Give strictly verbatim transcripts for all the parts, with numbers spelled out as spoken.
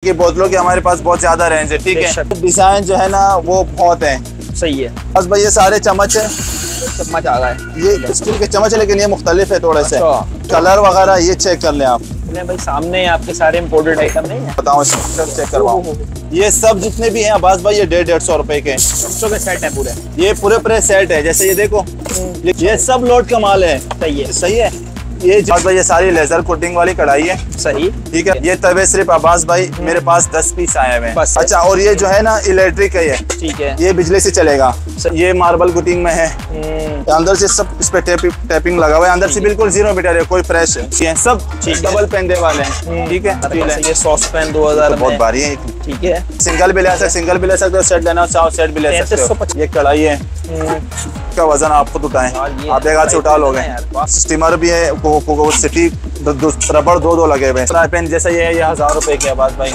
की बोतलों की हमारे पास बहुत ज्यादा रेंज है। ठीक है, डिजाइन जो है ना वो बहुत है। सही है। बस भाई ये सारे चम्मच है, चम्मच आ गए, ये स्टील के चम्मच है लेकिन ये मुख्तलिफ है थोड़े से। कलर वगैरह ये चेक कर लें आप। भाई सामने आपके सारे इम्पोर्टेड आइटम नहीं है, बताओ चेक करवाओ। ये सब जितने भी हैं अब्बास भाई ये डेढ़ डेढ़ सौ रुपए के बच्चों के सेट है पूरे, ये पूरे पूरे सेट है। जैसे ये देखो ये, ये सब लोड का माल है। सही है, सही है। ये भाई ये सारी लेजर कोटिंग वाली कढ़ाई है। सही, ठीक है। ये तवे सिर्फ अब्बास भाई मेरे पास दस पीस आए हुए हैं। अच्छा, और ये जो है ना इलेक्ट्रिक है ये। ठीक है, ये बिजली से चलेगा। ये मार्बल कोटिंग में है, अंदर से सब इस पे टेपिंग टेपिंग लगा हुआ है, अंदर से बिल्कुल जीरो मीटर है, कोई फ्रेश है, सब डबल पेंदे वाले हैं। ठीक है, ये सॉस पैन दो हजार बहुत भारी है। ठीक है, सिंगल भी ले सकते सिंगल भी ले सकते हो, सेट लेना चाहो सेट भी ले सकते हो। ये कढ़ाई है, इसका वजन आप खुद उठाएं, आप एक हाथ से उठा लोगे। स्टीमर भी है, को, को, को, सिटी रबड़ दो दो लगे हुए हैं। फ्राई पैन जैसा ये है, ये हजार रुपए की आवाज भाई।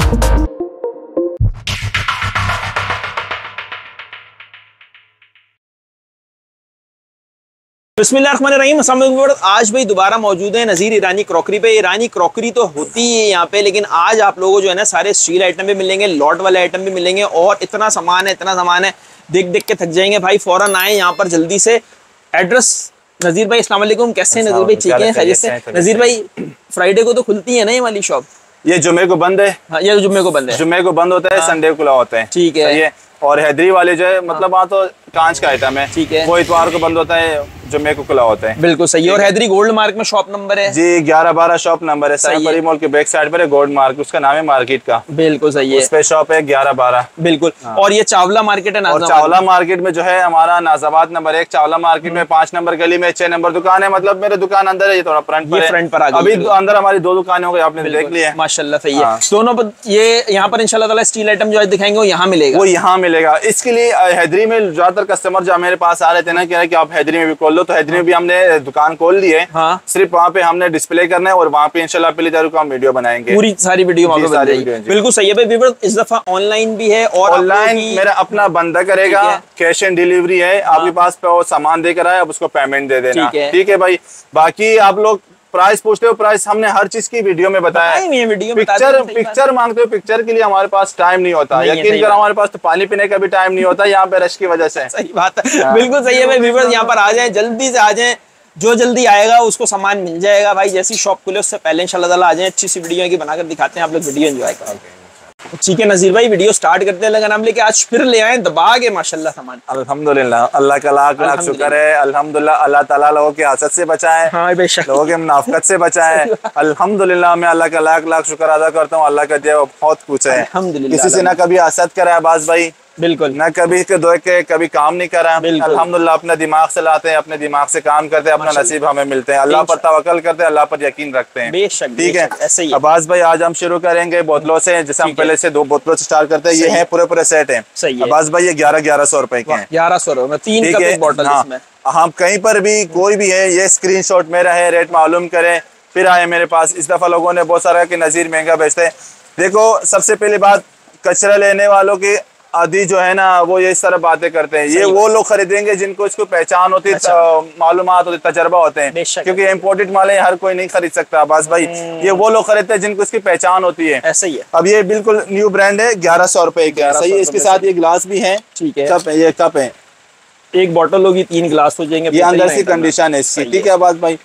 बिस्मिल्लाहिर्रहमानिर्रहीम। आज भाई दोबारा मौजूद है नज़ीर ईरानी क्रॉकरी पे। ईरानी क्रॉकरी तो होती है यहाँ पे, लेकिन आज आप लोगों को जो है ना सारे स्टील आइटम भी मिलेंगे, लॉट वाले आइटम भी मिलेंगे, और इतना सामान है इतना सामान है देख देख के थक जाएंगे भाई। फौरन आए यहाँ पर जल्दी से। एड्रेस नज़ीर भाई अस्सलाम वालेकुम, कैसे हैं नज़ीर भाई? ठीक है, खैरियत से? नज़ीर भाई फ्राइडे को तो खुलती है ना ये वाली शॉप? ये जुम्मे को बंद है। हाँ, ये जुम्मे को बंद है, जुम्मे को बंद होता है, संडे को खुला होता है। ठीक है। और हैदरी वाले जो है मतलब वहाँ तो कांच का आइटम है। ठीक है, वो इतवार को बंद होता है, जुम्मे को खुला होता है। बिल्कुल सही है। और हैदरी गोल्ड मार्क में शॉप नंबर है जी ग्यारह बारह शॉप नंबर है। सही मॉल के बैक साइड पर है गोल्ड मार्क, उसका नाम है मार्केट का। बिल्कुल सही है, उस पे शॉप है ग्यारह बारह। बिल्कुल। और ये चावला मार्केट है, और चावला मार्केट में जो है हमारा नाजाबाद नंबर एक, चावला मार्केट में पांच नंबर गली में छह नंबर दुकान है। मतलब मेरे दुकान अंदर है, ये थोड़ा फ्रंट पर फ्रंट पर अभी अंदर हमारी दो दुकान हो गई, आपने देख लिया माशाल्लाह। सही है। दोनों पर ये यहाँ पर इंशाल्लाह ताला स्टील आइटम जो दिखाएंगे वो यहाँ मिलेगा, वो यहाँ मिलेगा। इसके लिए हैदरी में ज्यादातर कस्टमर जो मेरे पास आ रहे थे ना, कह रहे कि आप हैदरी में भी खोल लो, तो हैदरी में भी हमने दुकान खोल दी है। हाँ। सिर्फ वहाँ पे हमने डिस्प्ले करना है और वहाँ पे इंशाल्लाह पहली तारीख को हम वीडियो बनाएंगे, पूरी सारी वीडियो वहाँ पे बन जाएगी। बिल्कुल सही है भाई। व्यूअर्स इस दफा ऑनलाइन भी है, और ऑनलाइन मेरा अपना बंदा करेगा, कैश एंड डिलीवरी है। आपके पास पे वो सामान देकर आए, अब उसको पेमेंट दे देना। ठीक है भाई। बाकी आप लोग प्राइस पूछते हो, प्राइस हमने हर चीज की वीडियो में बताया है। वीडियो पिक्चर पिक्चर मांगते हो, पिक्चर के लिए हमारे पास टाइम नहीं होता। यकीन करो हमारे पास तो पानी पीने का भी टाइम नहीं होता यहाँ पे रश की वजह से। सही बात है, बिल्कुल सही है भाई। व्यूअर्स यहाँ पर आ जाए, जल्दी से आ जाए, जो जल्दी आएगा उसको सामान मिल जाएगा भाई। जैसी शॉप खुले उससे पहले इंशाल्लाह ताला आ जाए, अच्छी सी वीडियो की बनाकर दिखाते हैं, आप लोग वीडियो एंजॉय करेंगे। ठीक है नज़ीर भाई, वीडियो स्टार्ट करते हैं। लगा नाम लेके आज फिर ले आए दबा के माशाल्लाह सामान। अल्हम्दुलिल्लाह, अल्लाह का लाख लाख शुक्र है। अल्हम्दुलिल्लाह, अल्लाह ताला लोगों के हसद से बचाए, हाँ, लोगों के मुनाफिकत से बचाए। अल्हम्दुलिल्लाह, मैं अल्लाह का लाख लाख शुक्र अदा करता हूँ। अल्लाह का दिया बहुत कुछ है, किसी से ना कभी हसद करा अब्बास भाई, बिल्कुल ना कभी के दो के कभी काम नहीं करा। अल्हम्दुलिल्लाह, अपने दिमाग से लाते हैं, अपने दिमाग से काम करते हैं, अपना नसीब हमें मिलते हैं। अल्लाह पर तवक्कल करते हैं, अल्लाह पर यकीन रखते हैं। ठीक है, ऐसे ही अब्बास भाई आज हम शुरू करेंगे बोतलों से। जैसे हम पहले से दो बोतलों से स्टार्ट करते हैं। ये है पूरे पूरे सेट है। अब्बास भाई ये ग्यारह ग्यारह सौ रुपए के हैं। ग्यारह सौ रुपए तीन का एक बोतल इसमें। हाँ, कहीं पर भी कोई भी है, ये स्क्रीनशॉट मेरा है, रेट मालूम करें फिर आए मेरे पास। इस दफा लोगों ने बहुत सारा कि नज़ीर महंगा बेचते हैं। देखो सबसे पहली बात, कचरा लेने वालों की आदि जो है ना वो ये इस तरह बातें करते हैं। ये वो लोग खरीदेंगे जिनको इसको पहचान होती है, अच्छा। मालूमात होती, तजर्बा होते हैं, क्योंकि इम्पोर्टेड माल है, हर कोई नहीं खरीद सकता बस भाई। ये वो लोग खरीदते हैं जिनको इसकी पहचान होती है। ऐसे ही है। अब ये बिल्कुल न्यू ब्रांड है, ग्यारह सौ रुपए का। सही है। इसके साथ ये गिलास भी है। ठीक है, कप है, ये कप है, एक बोतल होगी, तीन गिलास हो जाएंगे। ये अंदर से कंडीशन है इसकी। ठीक है अब्बास भाई,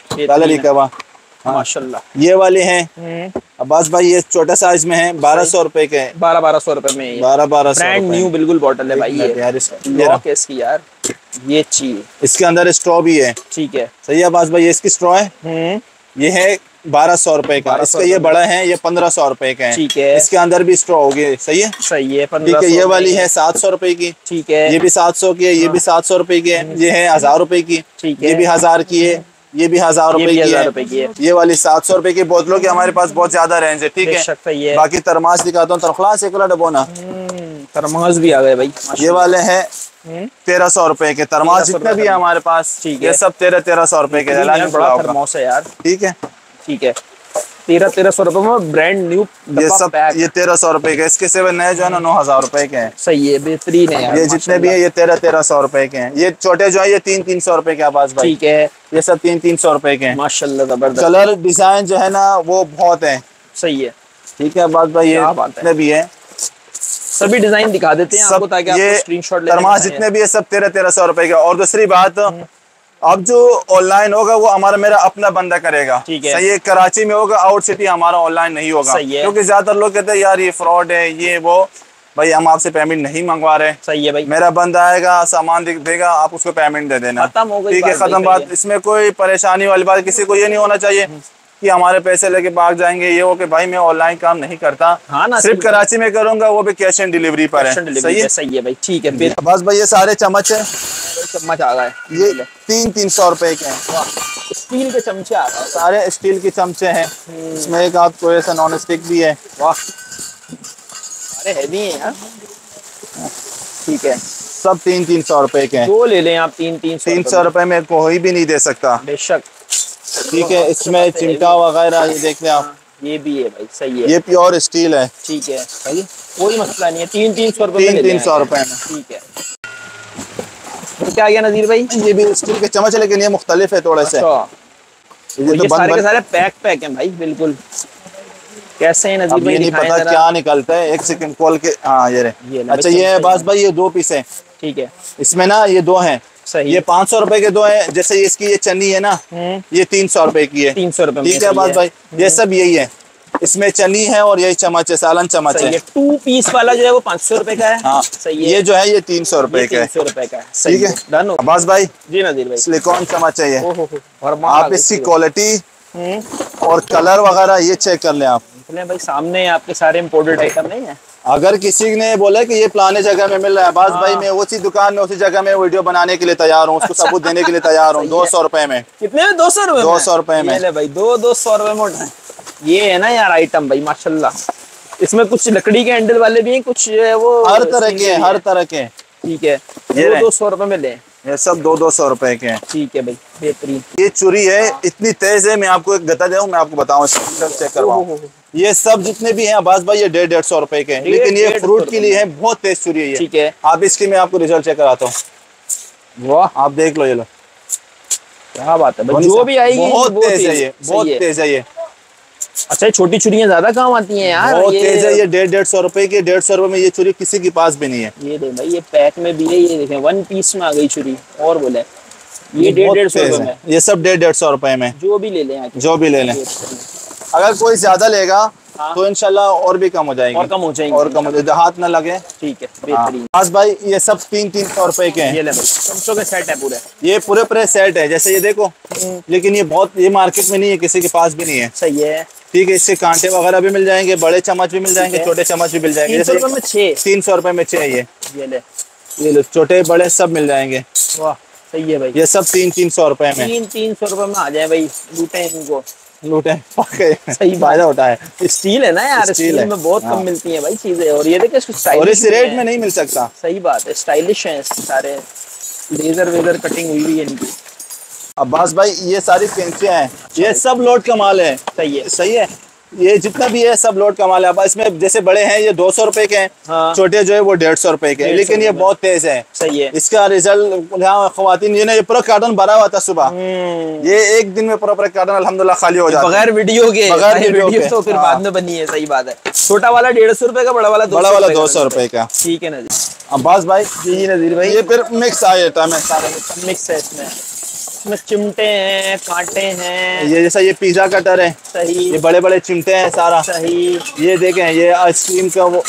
माशाल्लाह। ये वाले हैं अब्बास भाई, ये छोटा साइज में है, बारह सौ रुपए के, बारह बारह सौ रुपए में, बारह बारह ब्रांड न्यू बिल्कुल बोतल है भाई। ये यार इसकी यार ये चीज, इसके अंदर स्ट्रॉ भी है। ठीक है, सही है अब्बास भाई। ये इसकी स्ट्रॉ है, ये है बारह सौ रुपए का। इसका ये बड़ा है, ये पंद्रह सौ रुपए का है। ठीक है, इसके अंदर भी स्ट्रॉ होगी। सही है, सही है। ठीक है, ये वाली है सात सौ रुपए की। ठीक है, ये भी सात सौ की है, ये भी सात सौ रुपए की है। ये है हजार रुपए की। ठीक है, ये भी हजार की है, ये भी हजार रुपए की है। ये वाली सात सौ रुपए की बोतलों की हमारे पास बहुत ज्यादा रेंज है। ठीक है, बाकी तरमास दिखाता हूँ, तरखलास एक डबोना तरमास भी आ गए भाई। ये वाले हैं तेरह सौ रुपए के। तरमास जितने भी है हमारे पास, ठीक है, ये सब तेरह तेरह सौ रुपए के। बड़ा थर्मोस है यार। ठीक है, ठीक है, तेरह तेरह सौ रुपए में ब्रांड न्यू ये सब, ये तेरह सौ रुपए के। इसके सिवा नए जो है ना नौ हजार रुपए के हैं। सही है, बेहतरीन है यार। ये जितने भी है ये तेरह तेरह सौ रुपए के हैं। ये छोटे जो है ये तीन तीन सौ रुपए के आवाज भाई। ठीक है, ये सब तीन तीन सौ रुपए के हैं। माशाल्लाह जबरदस्त। कलर डिजाइन जो है ना वो बहुत है। सही है, ठीक है बात भाई, ये जितने भी है सभी डिजाइन दिखा देते हैं आपको ताकि ये स्क्रीनशॉट तरमाश जितने भी है सब तेरह तेरह सौ रुपए के। और दूसरी बात, अब जो ऑनलाइन होगा वो हमारा मेरा अपना बंदा करेगा, ठीक है। सही है। कराची में होगा, आउट सिटी हमारा ऑनलाइन नहीं होगा, क्योंकि ज्यादातर लोग कहते हैं यार ये फ्रॉड है ये वो। भाई हम आपसे पेमेंट नहीं मंगवा रहे, सही है भाई। मेरा बंदा आएगा, सामान देगा, आप उसको पेमेंट दे देना, ठीक है, खत्म बात। इसमें कोई परेशानी वाली बात, किसी को ये नहीं होना चाहिए कि हमारे पैसे लेके भाग जाएंगे ये हो कि भाई मैं ऑनलाइन काम नहीं करता। हाँ ना, सिर्फ कराची में करूंगा, वो भी कैश एंड डिलीवरी पर है, सही है, सही है भाई, ठीक है। फिर बस भाई ये सारे चम्मच है, चम्मच आ गए, ये तीन तीन सौ रुपए के हैं। स्टील के चमचे आ गए, सारे स्टील के चमचे हैं। इसमें एक आपको ऐसा नॉन स्टिक भी है। वाह, अरे हैवी है यार, ठीक है। सब तीन तीन सौ रुपए के हैं। दो ले लें आप, तीन तीन तीन सौ रुपए में कोई भी नहीं दे सकता, बेशक, ठीक है। इसमें चिमटा वगैरह ये देख लें आप, ये भी है भाई, सही है, ये प्योर स्टील है, ठीक है भाई, कोई मसला नहीं है। तीन तीन सौ रुपए तीन तीन सौ रुपए में, ठीक है। तो क्या आ गया नज़ीर भाई? ये भी स्टील के चम्मच है, लेकिन ये मुख्तलिफ है थोड़े से। ये, ये तो सारे के सारे पैक पैक हैं भाई, बिल्कुल। कैसे हैं नज़ीर भाई? नहीं पता क्या निकलता है, एक सेकंड खोल के। हाँ ये रहे। अच्छा ये है बस भाई, ये दो पीस है, ठीक है। इसमें ना ये दो हैं, ये पाँच सौ रुपए के दो है। जैसे इसकी ये चन्नी है ना, ये तीन सौ रुपए की है, तीन सौ रुपए, ठीक है बस भाई। ये सब यही है, इसमें चन्नी है और यही चम्मच है, सालन चम्मच है। टू पीस वाला जो है वो पाँच सौ रुपए का है, हाँ सही है। ये जो है ये तीन सौ रुपए का है, तीन सौ रुपए का है, ठीक है। डन अब्बास भाई? जी नज़ीर भाई। सिलिकॉन चम्मच है ये, आप इसकी क्वालिटी और कलर वगैरह ये चेक कर लें आप। भाई सामने आपके सारे इम्पोर्टेड आइटम नहीं है। अगर किसी ने बोला कि ये फलाने जगह में मिल रहा है, बस भाई मैं उसी दुकान में उसी जगह में वीडियो बनाने के लिए तैयार हूँ, उसको सबूत देने के लिए तैयार हूँ। दो सौ रुपए में। कितने में? दो सौ रुपए दो सौ रुपए में भाई, दो दो सौ रुपए में उठाए। ये है ना यार आइटम भाई, माशाल्लाह। इसमें कुछ लकड़ी के हैंडल वाले भी हैं, कुछ वो हर तरह के हर तरह के, ठीक है। ये दो सौ रुपए में ले, ये सब दो दो सौ रुपए के हैं, ठीक है भाई, बेहतरीन। ये चूड़ी है, इतनी तेज है, मैं आपको एक गता दूं, मैं आपको बताऊं, चेक करवाऊं। ये सब जितने भी हैं अब्बास भाई, ये डेढ़ डेढ़ सौ रुपए के हैं, लेकिन ये फ्रूट के लिए है, बहुत तेज चूड़ी है, ठीक है। आप इसकी मैं आपको रिजल्ट चेक कराता हूँ, वाह आप देख लो, ये लो क्या बात है, जो भी आएगी बहुत तेज है ये, बहुत तेज है ये। अच्छा, छोटी चूड़ियां ज्यादा काम आती हैं यार, बहुत तेज है ये। डेढ़ डेढ़ सौ रुपए की, डेढ़ सौ रुपए में ये चूड़ी किसी के पास भी नहीं है। ये देख भाई, ये पैक में भी है, ये देखें वन पीस में आ गई चूड़ी, और बोले ये डेढ़ डेढ़ सौ रुपए में, ये सब डेढ़ डेढ़ सौ रुपए में, जो भी ले लें, जो भी ले लें। अगर कोई ज्यादा लेगा हाँ? तो इंशाल्लाह और भी कम हो जाएंगे, और कम हो जाएंगे, और कम हो जाएंगे, हाथ ना लगे, ठीक है, बेहतरीन। बस भाई ये सब तीन तीन सौ रुपए के हैं, ये ले भाई, चमचों के सेट है पूरे, ये पूरे पूरे सेट है, जैसे ये देखो, लेकिन ये बहुत, ये मार्केट में नहीं है, किसी के पास भी नहीं है, सही है, ठीक है। इससे कांटे वगैरह भी मिल जाएंगे, बड़े चम्मच भी मिल जाएंगे, छोटे चम्मच भी मिल जाएंगे। तीन सौ रुपए में छह, तीन सौ रुपए में छह, ये ये ले, ये लो, छोटे बड़े सब मिल जाएंगे, वाह सही है भाई। ये सब तीन तीन सौ रुपए में, तीन तीन सौ रुपए में आ जाए भाई, लूटे इनको, लूटे सही फायदा होता है। स्टील है ना यार, स्टील, स्टील में बहुत हाँ। कम मिलती है भाई चीजें, और ये देखिए और इस रेट में नहीं मिल सकता, सही बात है, स्टाइलिश है सारे, लेजर वेजर कटिंग हुई हुई है इनकी। अब्बास भाई ये सारी पेंसियां हैं, ये सब लोड का माल है, सही है, सही है। ये जितना भी है सब लोड का माल है। अब इसमें जैसे बड़े हैं ये दो सौ रुपए के हैं, हाँ। छोटे जो है वो डेढ़ सौ रुपए के हैं, लेकिन ये बहुत तेज है, सही है। इसका रिजल्ट यहाँ खवातीन ये ना, ये पूरा कार्टन भरा हुआ था सुबह, ये एक दिन में पूरा पूरा कार्टन अल्हम्दुलिल्लाह खाली हो जाता है, बगैर वीडियो के, बगैर वीडियो के, तो फिर बाद में बनी है, सही बात है। छोटा वाला डेढ़ सौ रुपए का, बड़ा वाला बड़ा वाला दो सौ रुपए का, ठीक है ना जी। अब्बास भाई जी नज़ीर भाई, ये फिर मिक्स आइटम है, सारे मिक्स है इसमें, इसमें चिमटे हैं, कांटे हैं, ये जैसा ये पिज्जा कटर है, सही, ये बड़े बड़े चिमटे हैं सारा, सही। ये देखें ये आइसक्रीम का वो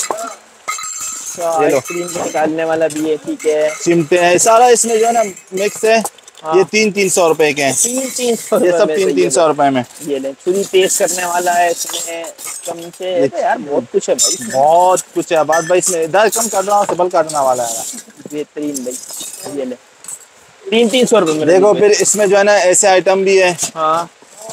आइसक्रीम निकालने वाला भी है, ठीक है, चिमटे हैं सारा, इसमें जो है ना मिक्स है। हाँ। ये तीन तीन सौ रुपए के हैं, तीन तीन सौ, ये सब तीन तीन सौ रुपए में। ये ले, छुरी तेज करने वाला है इसमें, चमचे, यार बहुत कुछ है भाई, बहुत कुछ है। बात भाई इसमें इधर कम काटना, सबल काटने वाला है, बेहतरीन भाई। ये ले तीन तीन सौ रुपए में। देखो फिर इसमें जो है ना ऐसे आइटम भी है, हाँ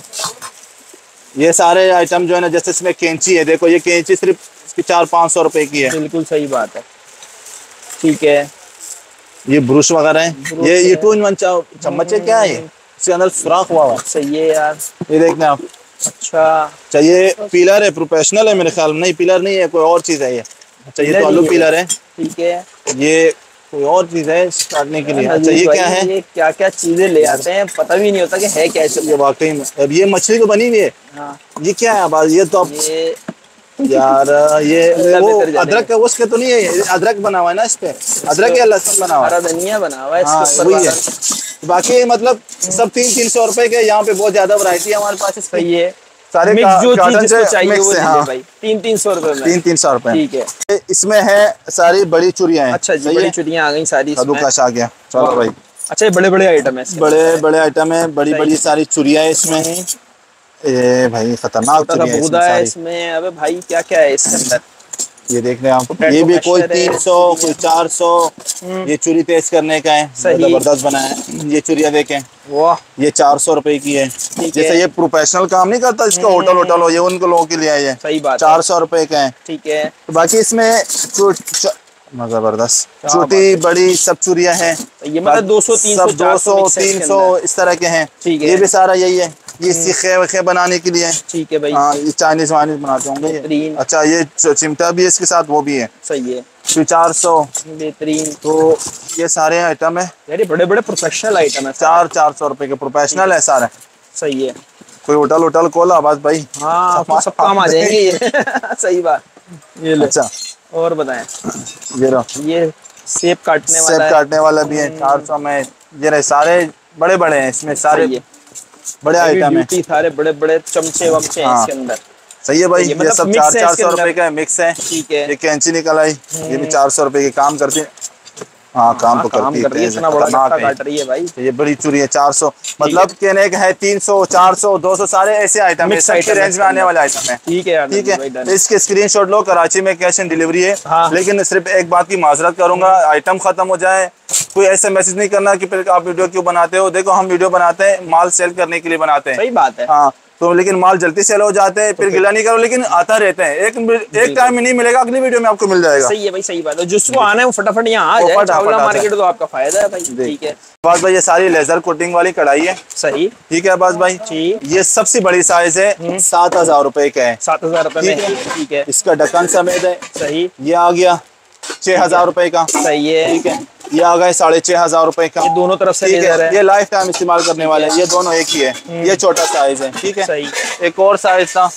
ये सारे आइटम जो है ना, जैसे इसमें कैंची है, देखो ये कैंची सिर्फ इसकी चार पाँच सौ रुपए की है, बिल्कुल सही बात है, ठीक है। ये ब्रुश वगैरह है, ये ये टू इन वन चम्मच है, क्या है इसके अंदर सुराख हुआ है, सही है यार, ये देखना आप। अच्छा चाहिए पिलर है, प्रोफेशनल है मेरे ख्याल में, नहीं पिलर नहीं है, कोई और चीज है ये। अच्छा ये तो आलू पिलर है, ठीक है, ये कोई और चीज है काटने के लिए। अच्छा ये क्या है, ये क्या क्या चीजें ले आते हैं, पता भी नहीं होता कि है क्या। ये वाकई में अब ये मछली तो बनी हुई है, हाँ। ये क्या है अब, ये तो ये यार ये वो अदरक का उसके तो नहीं है, अदरक बना हुआ है ना इस पे, अदरक या लहसुन बना हुआ है, हरा धनिया बना हुआ है हाँ, इसके वही है। बाकी मतलब सब तीन तीन सौ रुपए के, यहाँ पे बहुत ज्यादा वैरायटी है हमारे पास। सही है, सारे मिक्स जो चीज जिसको से चाहिए वो है, ले हाँ। भाई। तीन तीन सौ रुपए में, तीन तीन सौ रुपए ठीक है। इसमें है सारी बड़ी चूड़ियां हैं। अच्छा जी, बड़ी चूड़ियां आ गई सारी इसमें। कद्दूकस आ गया, चलो भाई। अच्छा, ये बड़े बड़े आइटम है, बड़े बड़े आइटम है, बड़ी बड़ी सारी चूड़ियां है इसमें। ये भाई खतरनाक चूड़ियां है इसमें। अबे भाई क्या क्या है इसके अंदर, ये देख रहे हैं आप, ये भी कोई तीन सौ कोई चार सौ। ये चूड़ी तेज करने का है, जबरदस्त बना है। ये चूड़ियां देखें, वाह, ये चार सौ रुपए की है। जैसे ये प्रोफेशनल काम नहीं करता, इसका होटल होटल हो, ये उनको लोगों के लिए है। सही बात, चार सौ रुपए का है, ठीक है। तो बाकी इसमें जबरदस्त छोटी बड़ी सब चूड़ियां हैं। ये मतलब दो सौ तीन सौ दो सौ तीन सौ इस तरह के हैं। ये भी सारा यही है, ये सीखे वखे बनाने के लिए, ठीक है भाई। हाँ, ये चाइनीज वाइनीज बनाते होंगे। अच्छा, ये चिमटा भी है इसके साथ, वो भी है, सही है, चार सौ, बेहतरीन। तो ये सारे आइटम है यार, बड़े बड़े प्रोफेशनल आइटम है, चार चार सौ रुपए के प्रोफेशनल है सारे, सही है। कोई होटल होटल खोला आवाज भाई, हाँ सब, सब काम आ जाएंगे ये सही बात। ये ले, अच्छा और बताएं, ये रहा, ये सेब काटने वाला, सेब काटने वाला भी है चार सौ में। ये रहे सारे बड़े बड़े हैं इसमें, सारे बड़े आइटम है, सारे बड़े बड़े चमचे वमचे हैं इसके अंदर, सही है भाई। ये, ये सब चार चार सौ रुपए का है, मिक्स है, ठीक है। ये कैंची निकल आई, ये भी चार सौ रुपए के काम करती है, हाँ काम तो करती है, इतना बड़ा काट रही है भाई। ये बड़ी चूड़ी है चार सौ, मतलब कहने का है तीन सौ चार सौ दो सौ सारे ऐसे आइटम है, सबके रेंज में आने वाले आइटम है, ठीक है ठीक है। इसके स्क्रीनशॉट लो, कराची में कैश ऑन डिलीवरी है, लेकिन सिर्फ एक बात की माजरत करूंगा, आइटम खत्म हो जाए कोई ऐसा मैसेज नहीं करना कि फिर आप वीडियो क्यों बनाते हो। देखो हम वीडियो बनाते हैं माल सेल करने के लिए बनाते हैं, सही बात है, हाँ। तो लेकिन माल जल्दी सेल हो जाते हैं, फिर गिला नहीं करो, लेकिन आता रहते हैं, एक एक टाइम में नहीं मिलेगा, अगली वीडियो में आपको मिल जाएगा। सही है भाई, सही बात है, जिसको आना है वो फटाफट यहाँ आ जाए, चावला मार्केट तो आपका फायदा है भाई, ठीक है। अब्बास भाई ये सारी लेजर कोटिंग वाली कढ़ाई है, सही, ठीक है अब्बास भाई, ये सबसे बड़ी साइज है, सात हजार रुपए का है, सात हजार रुपए में, ठीक है। इसका ढक्कन समेत है, सही। ये आ गया छह हजार रुपए का, सही है, ठीक है। ये आ गए साढ़े छह हजार रुपए का, ये दोनों तरफ से लेजर है। ये लाइफ टाइम इस्तेमाल करने वाले हैं, ये दोनों एक ही है। ये छोटा साइज है, ठीक है, सही। एक और साइज था,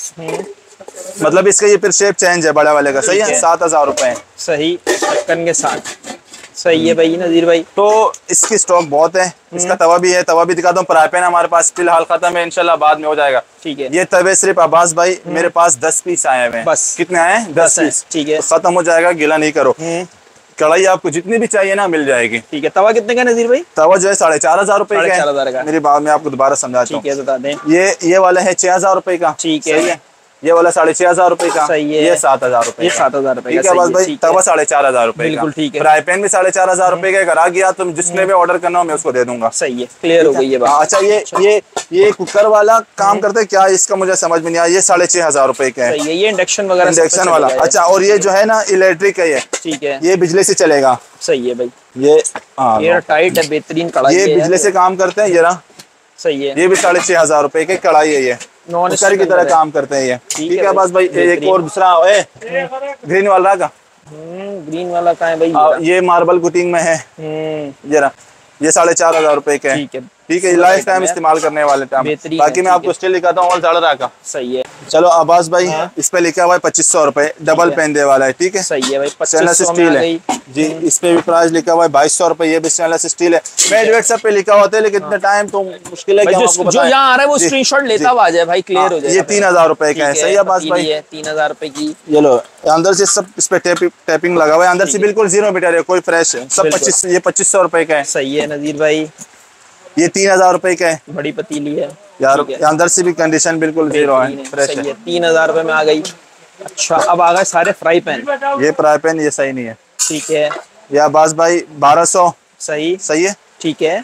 मतलब इसका ये फिर शेप चेंज है बड़े वाले का, सही है, सात हजार रुपए, सही, ढक्कन के साथ, सही है भाई नजीर भाई। तो इसकी स्टॉक बहुत है, इसका तवा भी है, तवा भी दिखाता हूँ। फ्राई पैन हमारे पास फिलहाल खत्म है, इंशाल्लाह बाद में हो जाएगा, ठीक है। ये तवे सिर्फ अब्बास भाई मेरे पास दस पीस आए हुए हैं, बस। कितने आए हैं? दस पीस, ठीक है, तो खत्म हो जाएगा, गिला नहीं करो। कढ़ाई आपको जितनी भी चाहिए ना मिल जाएगी, ठीक है। तवा कितने का नजीर भाई? तवा जो है साढ़े चार हजार रुपए का है, मेरी बात में आपको दोबारा समझाता हूँ, बता दें। ये ये वाला है छह हजार रुपए का, ठीक है। ये वाला साढ़े छह हजार रुपए का, सही है। ये सात हजार रुपए, ये सात हजार रुपए, ठीक है बस भाई। तवा साढ़े चार हजार रुपए, बिल्कुल ठीक है। फ्राई पैन भी साढ़े चार हजार रुपए का, अगर आ गया तो जिसने भी ऑर्डर करना हो मैं उसको दे दूंगा, सही है, क्लियर हो गई ये बात। अच्छा, ये ये ये कुकर वाला काम करते हैं क्या, इसका मुझे समझ में नहीं आया। ये साढ़े छह हजार रुपए का है, ये इंडक्शन वगैरह, इंडक्शन वाला। अच्छा, और ये जो है ना इलेक्ट्रिक है, ये ठीक है, ये बिजली से चलेगा, सही है भाई। ये एयर टाइट है, बेहतरीन कढ़ाई, ये बिजली से काम करते हैं, ये रहा, सही है। ये भी साढ़े छह हजार रुपए की कढ़ाई है, ये कुकर की तरह काम करते हैं ये, ठीक है बस भाई। एक और दूसरा है ग्रीन वाला का, ग्रीन वाला का है भाई, ये मार्बल कुटिंग में है, ये रहा, ये साढ़े चार हजार रुपए का है, ठीक है, ठीक है। लाइफ टाइम इस्तेमाल करने वाले टाइम, बाकी मैं आपको स्टिल लिखाता हूँ, और साढ़े का, सही है। चलो अब्बास भाई, इस पे लिखा हुआ है पच्चीस सौ रुपए, डबल पेंदे वाला है, ठीक है, सही है भाई। स्टेनलेस स्टील है जी, इस पे भी प्राइस लिखा हुआ है बाईस सौ रुपए, ये भी स्टेनलेस स्टील है। मेड वेट सब पे लिखा होता है, लेकिन इतना टाइम तो मुश्किल है कि हम आपको बताएं। जो यहाँ आ रहा है वो स्क्रीनशॉट लेता हुआ आ जाए भाई, क्लियर हो जाए। ये तीन हजार रुपए का है, सही है अब्बास भाई, तीन हजार रुपए की। ये लो, अंदर से सब इस पे टैपिंग लगा हुआ है, अंदर से बिल्कुल जीरो मीटर है, कोई फ्रेश है, सब पच्चीस, ये पच्चीस सौ रुपए का है, सही है नजीर भाई। ये तीन हजार रुपए का है, बड़ी पतीली है यार, अंदर से भी कंडीशन बिल्कुल जीरो है, फ्रेश है, तीन हजार रुपए में आ गई। अच्छा, अब आ गए सारे फ्राई पैन, ये फ्राई पैन ये सही नहीं है, ठीक है। ये अब्बास भाई बारह सौ, सही, सही है, ठीक है।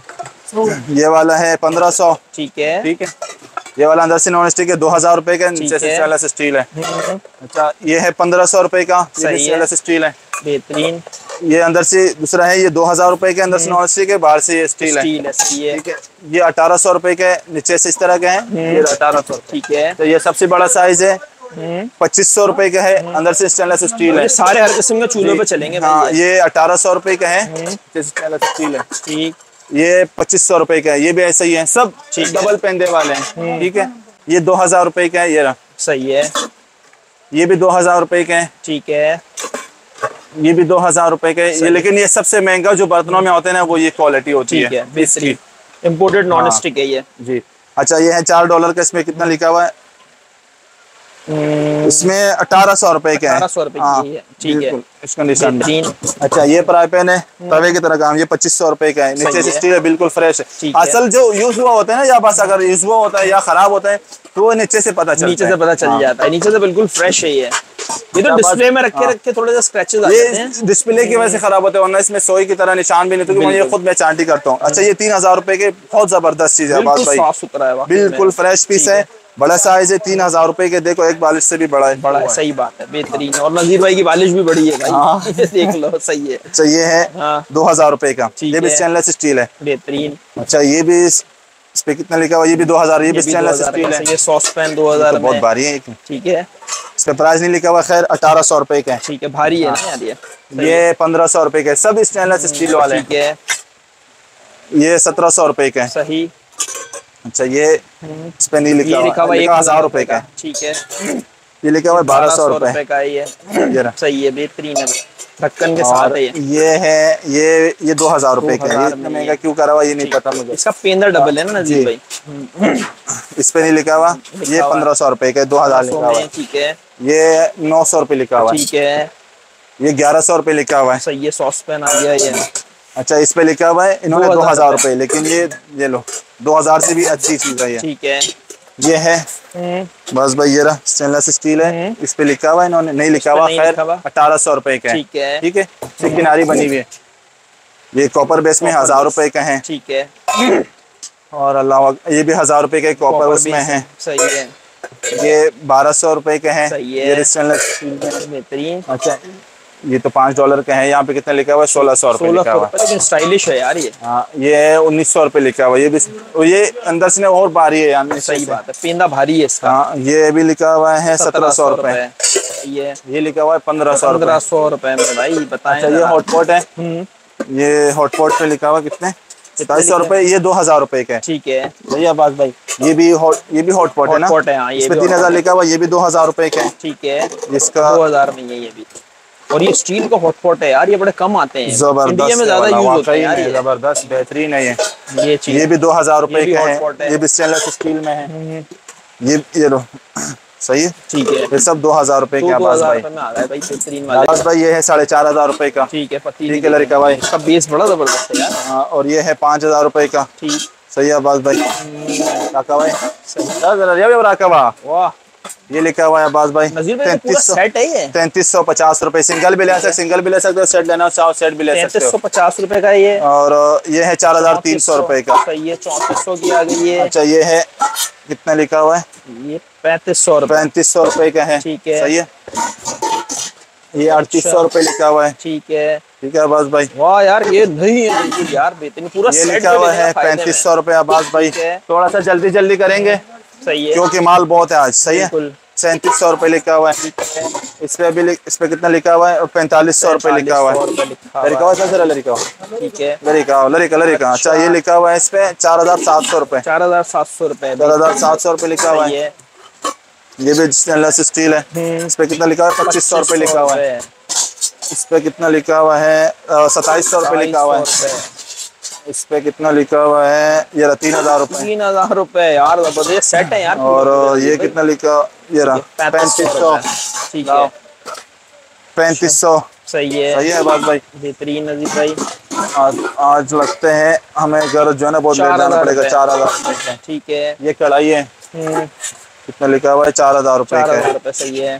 ये वाला है पंद्रह सौ, ठीक है, ठीक है। ये वाला अंदर से नॉन स्टिक है, दो हजार रुपए का, नीचे से स्टेनलेस स्टील है। अच्छा, ये है पंद्रह सौ रुपए का, स्टेनलेस स्टील है, बेहतरीन। ये अंदर से दूसरा है, ये दो हजार रुपए के, अंदर से नॉन स्टिक है, बाहर से ये स्टील है, ठीक है। ये अठारह सौ रुपए के, नीचे से इस तरह के हैं, ये अठारह सौ, ठीक है। तो ये सबसे बड़ा साइज है, पच्चीस सौ रुपए का है, अंदर से स्टेनलेस स्टील है, सारे हर किस्म के चूल्हों पे चलेंगे। हाँ, ये अठारह सौ रुपए का है, स्टेनलेस स्टील है, ठीक। ये पच्चीस सौ रुपए का है, ये भी ऐसा ही है, सब डबल पेंदे वाले हैं, ठीक है। ये दो हजार रुपए का है, ये रहा, सही है। ये भी दो हजार रुपए के हैं। ठीक है, ये भी दो हजार रुपए के ये, लेकिन ये सबसे महंगा जो बर्तनों में होते हैं ना वो ये क्वालिटी होती है, है। इम्पोर्टेड नॉन स्टिक है ये जी। अच्छा ये है चार डॉलर का, इसमें कितना लिखा हुआ है? इसमें अठारह सौ रुपए के अठारह सौ रुपए की है। ठीक है, इसका निशान। अच्छा ये फ्राई पैन है तवे की तरह काम, ये पच्चीस सौ रुपए का है, नीचे से स्टील है, बिल्कुल फ्रेश है। असल जो यूज हुआ होता है ना, या बस अगर यूज हुआ होता है या खराब होता है तो वो नीचे से पता चलता है, नीचे से पता चल जाता है, नीचे से बिल्कुल फ्रेश है ये। ये तो डिस्प्ले में रखे रखे थोड़े से स्क्रैचेस आ जाते हैं, डिस्प्ले की वजह से खराब होते हैं, वरना इसमें सोई की तरह निशान भी नहीं, तो मैं ये खुद मैं चांटी करता हूँ। अच्छा ये तीन हजार रुपए के बहुत जबरदस्त चीज है, साफ सुथरा है, बिल्कुल फ्रेश पीस है, बड़ा साइज है, तीन हजार रुपए के। देखो एक बालिश से भी बड़ा है, बड़ा है, सही बात है, बेहतरीन। और नजीर भाई की बालिश भी बड़ी है भाई, ये देख लो, सही है। अच्छा ये है दो हजार रुपए का, ये भी स्टेनलेस स्टील है, बेहतरीन। अच्छा ये भी इस पे कितना लिखा हुआ? ये भी दो हजार, ये भी स्टेनलेस स्टील है। ये सॉस पैन दो हजार बहुत भारी है। ठीक है, इस पे प्राइस नहीं लिखा हुआ, खैर अठारह सौ रुपए का है। ठीक है, भारी है ना यार ये। ये पंद्रह सौ रुपए के, सब स्टेनलेस स्टील वाले। ठीक है, ये सत्रह सौ रुपए का है। सही। अच्छा ये इस पे नहीं लिखा हुआ, एक हजार रुपए का। ठीक है, ये लिखा हुआ है बारह सौ रुपए का है ये। सही है, बेहतरीन है, ढक्कन के साथ है ये। ये है ये ये दो हजार रुपए का है, इतना महंगा क्यों करा हुआ ये नहीं पता मुझे। इसका पेंदर डबल है ना नजीर भाई। इस पे नहीं लिखा हुआ, ये पंद्रह सौ रुपए का, दो हजार लिखा हुआ है। ठीक है, ये नौ सौ रुपए लिखा हुआ है। ठीक है, ये ग्यारह सौ रुपए लिखा हुआ है। सही है, सॉस पैन आ गया ये। अच्छा इस पे लिखा हुआ है इन्होंने दो हजार रुपए, लेकिन ये ये लो दो हजार से भी अच्छी चीज है ये। ठीक है, ये है बस भाई, ये रहा स्टेनलेस स्टील है, इस पे लिखा हुआ है इन्होंने, नहीं लिखा हुआ, खैर अठारह सौ रुपए का है। ठीक है, ठीक है, इसकी किनारी बनी हुई है, ये कॉपर बेस में हजार रुपए का है। ठीक है, और अल्लाह ये भी हजार रुपए के कॉपर उसमें है। सही है, ये बारह सौ रुपए का है, ये स्टेनलेस स्टील में बेहतरीन। अच्छा ये तो पाँच डॉलर का है, यहाँ पे कितना लिखा हुआ है? सोलह सौ रुपए लिखा हुआ है, लेकिन स्टाइलिश है यार ये। हाँ ये उन्नीस सौ रुपए लिखा हुआ है, ये भी ये अंदर से और भारी है यार। सही बात है, पेंदा भारी है इसका। हाँ ये भी लिखा हुआ है सत्रह सौ रुपए, ये ये लिखा हुआ है पंद्रह सौ पंद्रह सौ रुपए में भाई बताएं। अच्छा ये हॉटपॉट है, ये हॉटपॉट पे लिखा हुआ कितने? सताईस सौ रुपए, ये दो हजार रुपए का है। ठीक है भैया बात भाई, ये भी हॉट ये भी हॉटपॉट है ना, इस पे तीन हजार लिखा हुआ, ये भी दो हजार रुपए का है। ठीक है, इसका दो हजार में ये भी। और ये स्टील का हॉटपॉट है यार, ये बड़े कम आते हैं, इंडिया में ज्यादा यूज होता है यार ये। जबरदस्त बेहतरीन है ये। ये चीज ये भी दो हजार रुपए का है, ये भी स्टेनलेस स्टील में है। ये ये लो सही है। ठीक है, ये सब दो हजार रुपए के आवाज भाई में आ रहा है भाई, बेहतरीन वाला आवाज भाई। ये है साढ़े चार हजार रुपए का। ठीक है, पतीली कलर का भाई, इसका बेस बड़ा जबरदस्त है यार। हाँ और ये है पाँच हजार रुपए का। ठीक सही है आवाज भाई। राका भाई सही, राका वाह ये लिखा हुआ है अब्बास भाई, तैंतीस सौ सेट है ये, तैंतीस सौ पचास रुपए। सिंगल भी ले सकते, सिंगल भी ले सकते हो, सेट लेना चाहो सेट भी ले सकते हो। तैंतीस सौ पचास रुपए का ये, और ये है चार हजार तीन सौ रुपए का। सही है, चौंतीस सौ की आ गई है। अच्छा ये है कितना लिखा हुआ है? ये पैंतीस सौ पैंतीस सौ रुपए का है। ठीक है, सही है। ये अड़तीस सौ रुपए लिखा हुआ है। ठीक है, ठीक है अब्बास भाई। वाह यार ये नहीं है यार, बेहतरीन पूरा ये लिखा हुआ है पैंतीस सौ रुपए अब्बास भाई। थोड़ा सा जल्दी जल्दी करेंगे सही है, क्योंकि माल बहुत है आज। सही है, सैंतीस सौ रुपए लिखा हुआ है। इस पे भी इस पे कितना लिखा हुआ है? पैंतालीस सौ रुपए लिखा हुआ है। लड़का हुआ सर लड़का ठीक है, लड़का लड़का लड़का अच्छा ये लिखा हुआ है इस पे चार हजार सात सौ रुपए, चार हजार सात सौ रुपए, चार हजार सात सौ रुपए लिखा हुआ है। ये भी स्टेनलेस स्टील है, इस पे कितना लिखा हुआ है? पच्चीस सौ रुपए लिखा हुआ है। इस पे कितना लिखा हुआ है? सताईस सौ रुपए लिखा हुआ है। इस पे कितना लिखा हुआ है? ये तीन हजार रुपए, तीन हजार रुपए यार, जबरदस्त सेट है यार। और ये कितना लिखा? ये रहा पैंतीस सौ। ठीक है, पैंतीस सौ सही है, सही है बात भाई, बेहतरीन नजीर भाई। आज आज लगते हैं हमें घर जो है ना बहुत लेट जाना पड़ेगा। चार हजार ठीक है, ये कढ़ाई है, कितना लिखा हुआ है? चार हजार रुपए का। सही है,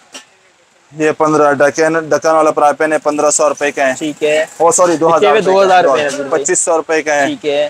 ये पंद्रह ढक्कन ढक्कन वाला फ्राई पैन है, पंद्रह सौ रुपए का है। ठीक है, ओ सॉरी दो हजार दो हजार पच्चीस सौ रुपए का है। ठीक है,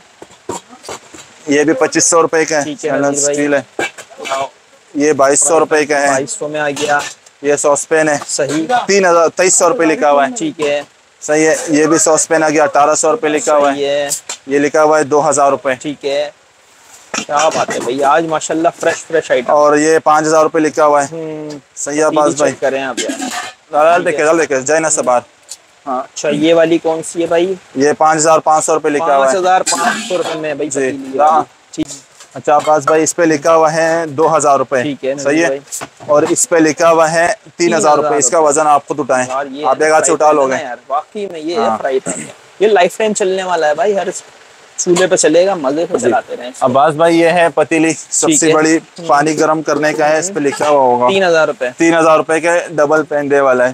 ये भी पच्चीस सौ रुपए का है, स्टील है। ये बाईस सौ रुपए का है, बाईस सौ में आ गया। ये सॉस पैन है, सही, तीन हजार तेईस सौ रुपए लिखा हुआ है। ठीक है, सही है। ये भी सॉस पैन आ गया, अठारह सौ रुपए लिखा हुआ है। ये लिखा हुआ है दो हजार रुपए। ठीक है, क्या बात है भाई, आज माशाल्लाह फ्रेश फ्रेश आइटम। और ये पाँच हजार रुपए लिखा हुआ है। सही है बास भाई, करें आप यार, देखे देखे जाए ना सबार। हाँ अच्छा, ये वाली कौन सी है भाई? ये पाँच हजार पाँच सौ रुपए लिखा हुआ है, पाँच हजार पाँच सौ रुपए में भाई। अच्छा अब्बास भाई इस पे लिखा हुआ है दो हजार रुपए, ठीक है सही है। और इस पे लिखा हुआ है तीन हजार रुपए। इसका वजन आप खुद उठाएं, आप एक हाथ से उठा लोगे। वाकई में ये फ्राई पैन, ये लाइफ टाइम चलने वाला है भाई, हर चूल्हे पे चलेगा, मजे से चलाते रहे। अब्बास भाई ये है पतीली, सबसे बड़ी, पानी गर्म करने का है। इस पे लिखा हुआ होगा तीन हजार रुपए तीन हजार रुपए के डबल पैन दे वाला है।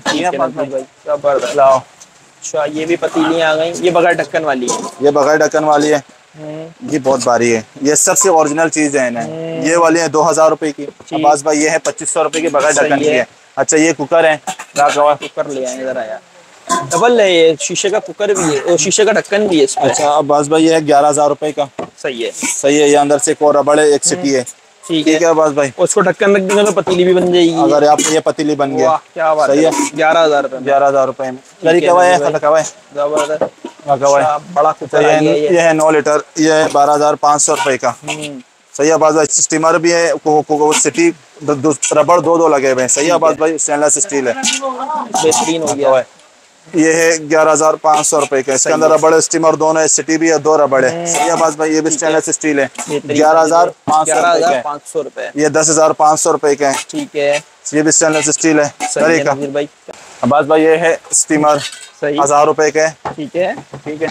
अच्छा ये भी पतीली आ गई, ये बगैर ढक्कन वाली है, ये बगैर ढक्कन वाली है, ये बहुत भारी है, ये सबसे ओरिजिनल चीज है इन्हें। ये वाली है दो हजार रुपए की। अब्बास भाई ये है पच्चीस सौ रुपए की, बगैर ढक्कन की है। अच्छा ये कुकर है, कुकर ले आए इधर आया, डबल है ये, शीशे का कुकर भी है और शीशे का ढक्कन भी है इसमें। अच्छा अब्बास भाई ये है ग्यारह हजार रुपए का। सही है, सही है। ये अंदर से एक और रबड़ है, एक सिटी है, ठीक है अब्बास भाई। उसको ढक्कन रख देंगे तो पतीली भी बन जाएगी। अगर आप ये पतीली बन गया, क्या बात सही है। ग्यारह हजार रुपए ग्यारह हजार रुपए में करी कवा है, खला कवा है, जबरदस्त बड़ा कुकर है। ये है नौ लीटर, ये है बारह हजार पाँच सौ रुपए का। सही है अब्बास भाई। स्टीमर भी है, को, को, को, सिटी रबड़ दो दो लगे हुए हैं। सही है अब्बास भाई, स्टेनलेस स्टील है, बेहतरीन हो गया। ये है ग्यारह हजार पाँच सौ रुपए का। इसके अंदर रबड़ स्टीमर दोनों है, सिटी भी है, दो रबड़ है। सही है अब्बास भाई। ये भी स्टेनलेस स्टील है, ग्यारह हजार पाँच सौ रुपए। ये दस हजार पाँच सौ रुपए का है, ठीक है। ये भी स्टेनलेस स्टील है। अब्बास भाई ये है स्टीमर, हजार रुपए का है, ठीक है, ठीक है।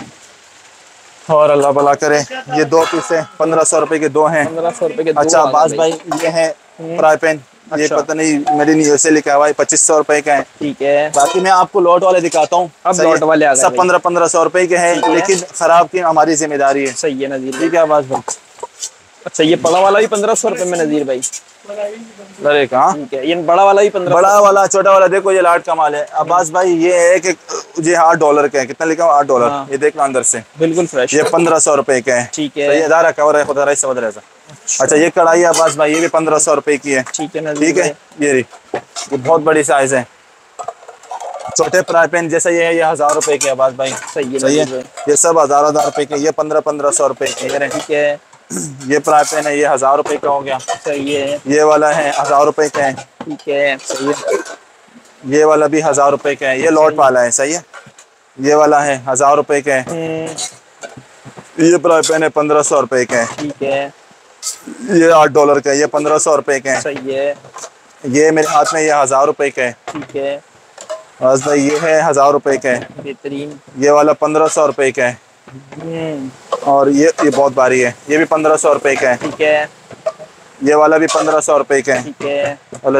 और अल्लाह भला करे, ये दो पीस है, पंद्रह सौ रुपए के दो हैं, पंद्रह सौ रुपए के। अच्छा अब्बास भाई ये है फ्राई पैन, ये पता नहीं मेड इन यूएसए लिखा हुआ है, पच्चीस सौ रुपए का है, ठीक है। बाकी मैं आपको लॉट वाले दिखाता हूँ, अब लॉट वाले आ गए, सब पंद्रह पंद्रह सौ रुपए के हैं, लेकिन खराब की हमारी जिम्मेदारी है। सही है नजीर, ठीक है अब्बास भाई। अच्छा ये बड़ा वाला भी पंद्रह सौ रुपए में नजीर भाई, अरे कहाँ, ठीक है। ये बड़ा वाला भी पंद्रह, बड़ा वाला छोटा वाला देखो, ये लाट कमाल है अब्बास भाई। ये है कि ये आठ डॉलर का है, कितना लिखा हुआ आठ डॉलर। हाँ। ये देखो अंदर से बिल्कुल फ्रेश, ये पंद्रह सौ रुपए का है, ठीक है। ये दारा कवर है, खुदा समझ रहे। अच्छा ये कढ़ाई अब्बास भाई, ये भी पंद्रह सौ रुपए की है, ठीक है, ठीक है। ये ये बहुत बड़ी साइज है। छोटे फ्राई पैन जैसा ये है, ये हजार रुपए के अब्बास भाई, सही है, सही है। ये सब हजार हजार रुपए के, ये पंद्रह पंद्रह सौ रुपए के, ठीक है। ये फ्राई पैन है, ये हजार रुपए का हो गया, सही है। ये वाला है हजार रुपए का है, ठीक है, सही है। ये वाला भी हजार रुपए का है, ये लॉट वाला है, सही है। ये वाला है हजार रुपए का है। ये फ्राई पैन है पंद्रह सौ रुपए का है, ठीक है। ये आठ डॉलर का है, ये पंद्रह सौ रुपए का है, सही है। ये मेरे हाथ में ये हजार रुपए का है, ठीक है बस भाई। ये है हजार रुपए का है, बेहतरीन। ये वाला पंद्रह सौ रुपए का है, और ये ये बहुत भारी है, ये भी पंद्रह सौ रुपए का है, ठीक है। ये वाला भी पंद्रह सौ रुपए का है, ठीक है।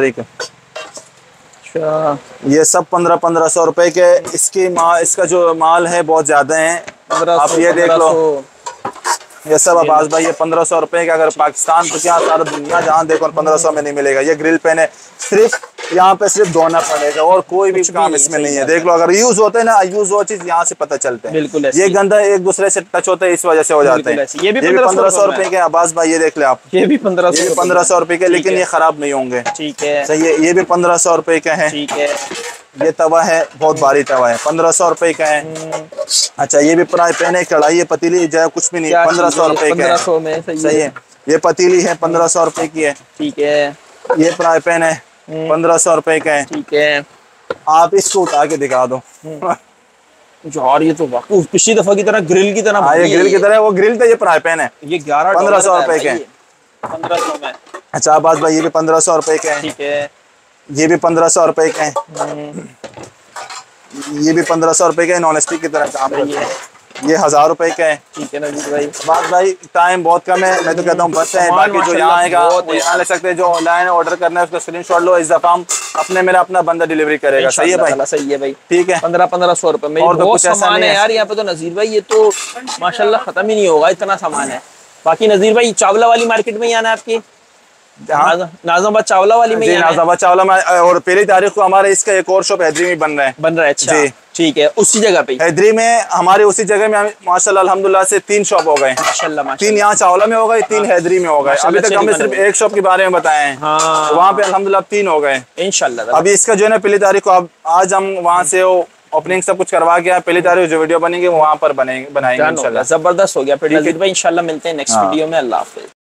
अच्छा ये सब पंद्रह पंद्रह सौ रुपए के। इसकी माल, इसका जो माल है बहुत ज्यादा है, आप ये देख लो। ये सब अब्बास भाई ये पंद्रह सौ रुपए का, अगर पाकिस्तान तो क्या सारा दुनिया जहाँ देखो पंद्रह सौ में नहीं मिलेगा। ये ग्रिल पेन है, सिर्फ यहाँ पे सिर्फ धोना पड़ेगा और कोई भी काम इसमें नहीं है। देख लो, अगर यूज होते हैं ना, यूज वो चीज यहाँ से पता चलते हैं, बिल्कुल। ये गंदा एक दूसरे से टच होता है, इस वजह से हो जाते हैं। ये भी पंद्रह सौ रुपए के अब्बास भाई, ये देख ले आप, ये भी पंद्रह सौ पंद्रह सौ रुपए के, लेकिन ये खराब नहीं होंगे, ठीक है, सही है। ये भी पंद्रह सौ रुपए का है, ठीक है। ये तवा है, बहुत भारी तवा है, पंद्रह सौ रुपए का है। अच्छा ये भी फ्राई पैन है, कढ़ाई है, पतीली जो कुछ भी नहीं, पंद्रह सौ रुपए का है, सही है। ये पतीली है, पंद्रह सौ रुपए की है, ठीक है। ये फ्राई पैन है, पंद्रह सौ रुपए का है, ठीक है। आप इसको उठा के दिखा दो यार, ये तो वाकई पिछली दफा की तरह ग्रिल की तरह, हाँ ये ग्रिल की तरह, वो ग्रिल था, ये फ्राई पैन है। ये ग्यारह पंद्रह सौ रुपए के, पंद्रह सौ में। अच्छा अब्बास भाई ये भी पंद्रह सौ रुपए के है, ठीक है। ये भी पंद्रह सौ रुपए के हैं, ये भी पंद्रह सौ रुपए के, नॉन स्टिक की तरह काम करती है। ये हजार रुपए का है, ठीक है ना जी भाई। बात भाई टाइम बहुत कम है, मैं तो कहता हूँ बस है, बाकी जो यहाँ आएगा वो यहाँ ले सकते हैं। जो ऑनलाइन ऑर्डर करना है उसका स्क्रीनशॉट लो, इस दफा हम अपने मेरा अपना बंदा डिलीवरी करेगा, सही है भाई, सही है भाई, ठीक है। पंद्रह पंद्रह सौ रुपए में और तो कुछ सामान है यार यहाँ पे तो नजीर भाई, ये तो माशाल्लाह खत्म ही नहीं होगा, इतना सामान है। बाकी नजीर भाई चावला वाली मार्केट में ही आना है आपकी, नाज़िमाबाद चावला वाली में, नाज़िमाबाद चावला में। और पहली तारीख को हमारे इसका एक और शॉप हैदरी में बन रहा है, बन रहा है, अच्छा जी, ठीक है। उसी जगह पे हैदरी में, हमारे उसी जगह में माशाल्लाह अल्हम्दुलिल्लाह से तीन शॉप हो गए, माशाल्लाह। तीन यहाँ चावला में हो गए, तीन हैदरी में हो गए। अभी तक हमने सिर्फ एक शॉप के बारे में बताए हैं, वहाँ पे अल्हम्दुलिल्लाह तीन हो गए इंशाल्लाह। अभी इसका जो है ना पहली तारीख को, आज हम वहाँ से ओपनिंग सब कुछ करवा के पहली तारीख जो वीडियो बनेंगे वहाँ पर बनेंगे बनाएंगे इंशाल्लाह। जबरदस्त हो गया। फिर इंशाल्लाह मिलते हैं नेक्स्ट वीडियो में। अल्लाह हाफिज़।